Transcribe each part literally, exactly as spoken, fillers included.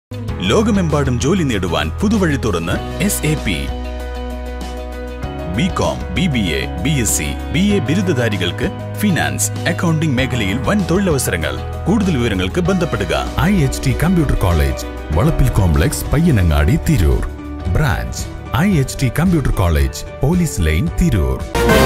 ലോകമെമ്പാടും ജോലി നേടുവാൻ പുതുവഴി തുറന്ന് S A P B com, B B A, B S C, B A ബിരുദധാരികൾക്ക് ഫിനാൻസ്, അക്കൗണ്ടിംഗ് മേഖലയിൽ വൻ തൊഴിലവസരങ്ങൾ. കൂടുതൽ വിവരങ്ങൾക്ക് ബന്ധപ്പെടുക. I H T computer college, Valappil complex, Payyanangadi, Tirur. Branch I H T computer college, police line, Tirur.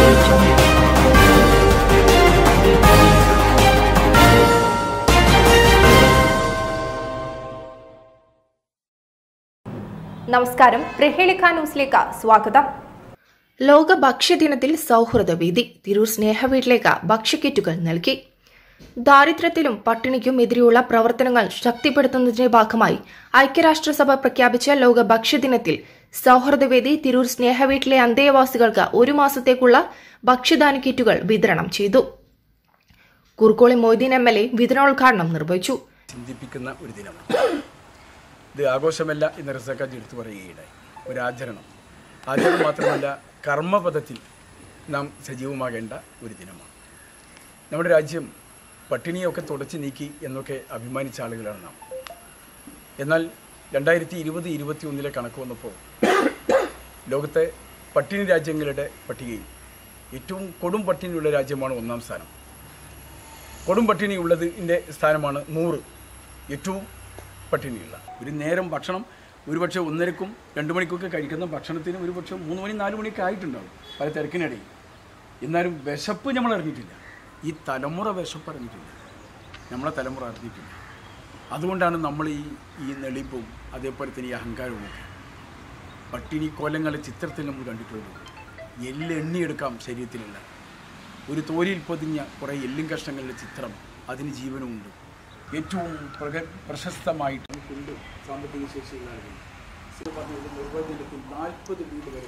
നമസ്കാരം, പ്രഹേളിക ന്യൂസിലേക്ക് സ്വാഗതം. ലോക ഭക്ഷ്യദിനത്തിൽ സൗഹൃദവേദി. തിരൂർ സ്നേഹവീട്ടിലേക്ക് ഭക്ഷ്യക്കിറ്റുകൾ നൽകി. ദാരിദ്ര്യത്തിലും പട്ടിണിക്കും എതിരെയുള്ള പ്രവർത്തനങ്ങൾ ശക്തിപ്പെടുത്തുന്നതിന്റെ ഭാഗമായി ഐക്യരാഷ്ട്രസഭ പ്രഖ്യാപിച്ച ലോക ഭക്ഷ്യദിനത്തിൽ സൗഹൃദവേദി തിരൂർ സ്നേഹവീട്ടിലെ അന്തേവാസികൾക്ക് ഒരു മാസത്തേക്കുള്ള ഭക്ഷ്യദാന കിറ്റുകൾ വിതരണം ചെയ്തു. Kurukkoli Moideen M L A വിതരണോദ്ഘാടനം നിർവഹിച്ചു. ചിന്തിപ്പിക്കുന്ന ഒരു ദിനമാണ് ഇത്. ആഘോഷമല്ല എന്ന് റസാഖാജി എടുത്തു പറയുകയുണ്ടായി. ഒരു ആചരണം ആചരണം മാത്രമല്ല, കർമ്മപദത്തിൽ നാം സജീവമാകേണ്ട ഒരു ദിനമാണ്. നമ്മുടെ രാജ്യം പട്ടിണിയൊക്കെ തുടച്ചു നീക്കി എന്നൊക്കെ അഭിമാനിച്ച ആളുകളാണ് നാം. എന്നാൽ രണ്ടായിരത്തി ഇരുപത് ഇരുപത്തി ഒന്നിലെ കണക്ക് വന്നപ്പോൾ ലോകത്തെ പട്ടിണി രാജ്യങ്ങളുടെ പട്ടികയിൽ ഏറ്റവും കൊടും പട്ടിണിയുള്ള രാജ്യമാണ് ഒന്നാം സ്ഥാനം. കൊടും പട്ടിണിയുള്ളതിൻ്റെ സ്ഥാനമാണ് നൂറ്. ഏറ്റവും പട്ടിണിയുള്ള ഒരു നേരം ഭക്ഷണം ഒരുപക്ഷെ ഒന്നരക്കും രണ്ട് മണിക്കൊക്കെ കഴിക്കുന്ന ഭക്ഷണത്തിന് ഒരുപക്ഷെ മൂന്ന് മണി നാല് മണിയൊക്കെ ആയിട്ടുണ്ടാവും പല തിരക്കിനിടയിൽ. എന്നാലും വിശപ്പ് നമ്മൾ അറിഞ്ഞിട്ടില്ല. ഈ തലമുറ വിശപ്പ് അറിഞ്ഞിട്ടില്ല, നമ്മളെ തലമുറ അറിഞ്ഞിട്ടില്ല. അതുകൊണ്ടാണ് നമ്മൾ ഈ ഈ നെളിപ്പും അതേപോലെ തന്നെ ഈ അഹങ്കാരവും ഒക്കെ പട്ടിണി കോലങ്ങളുടെ ചിത്രത്തിൽ നമ്മൾ കണ്ടിട്ടുള്ളത്. എല്ല് എണ്ണിയെടുക്കാം ശരീരത്തിലുള്ള ഒരു തോലിൽ പൊതിഞ്ഞ കുറേ എല്ലും കഷ്ണങ്ങളുടെ ചിത്രം, അതിന് ജീവനുമുണ്ട്. ഏറ്റവും പ്രഗ പ്രശസ്തമായിട്ട് കൊണ്ട് സാമ്പത്തിക ശേഷിയുള്ള ആളുകൾ നിർവചനത്തിൽ നാൽപ്പത് വീട് വരെ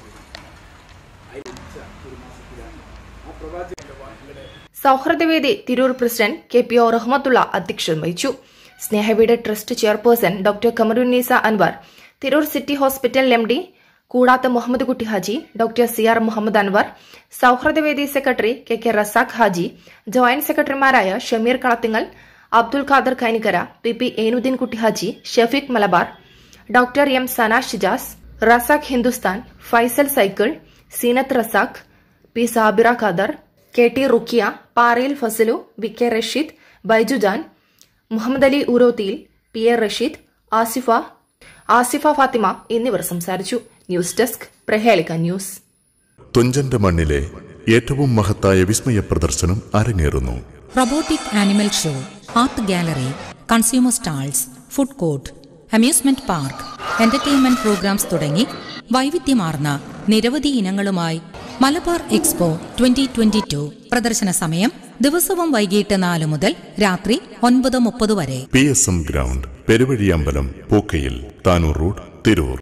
അയച്ച ഒരു മാസത്തിലാണ് ആ പ്രവാചകന്റെ വാക്കുകളെ. സൗഹൃദവേദി Tirur president K P O Rahmathulla അധ്യക്ഷത വഹിച്ചു. സ്നേഹവീട് trust chairperson doctor Kamarunnisa Anwar, Tirur city hospital M D കൂടാത്ത Muhammad Kutty Haji, doctor C R Muhammad Anwar, സൗഹൃദവേദി secretary K K Razak Haji, joint സെക്രട്ടറിമാരായ Shameer Kalathingal, Abdul Khader Kainikkara, P P Enuddeen Kutty Haji, Shafeeq Malabar, doctor M Sana Shijas, Razak Hindustan, Faisal cycle, Seenath Razak, P Sabira Khader, K T Rukkiya, പാറയിൽ Fazal, V K Rasheed, Baijujan, Muhammad Ali Urothiyil, P A Rasheed, Asifa Asifa Fathima എന്നിവർ സംസാരിച്ചു. News desk, Prahelika news. തുഞ്ചന്റെ മണ്ണിലെ ഏറ്റവും മഹത്തായ വിസ്മയ പ്രദർശനം അരങ്ങേറുന്നു. Robotic animal show, art gallery, consumer stalls, food court, amusement park, entertainment programs തുടങ്ങി വൈവിധ്യമാർന്ന നിരവധി ഇനങ്ങളുമായി Malabar expo twenty twenty two. പ്രദർശന സമയം ദിവസവും വൈകിട്ട് നാല് മുതൽ രാത്രി ഒൻപത് മുപ്പത് വരെ. P S M ground, Peruvazhiyambalam, Pookkayil, Tanur road, Tirur.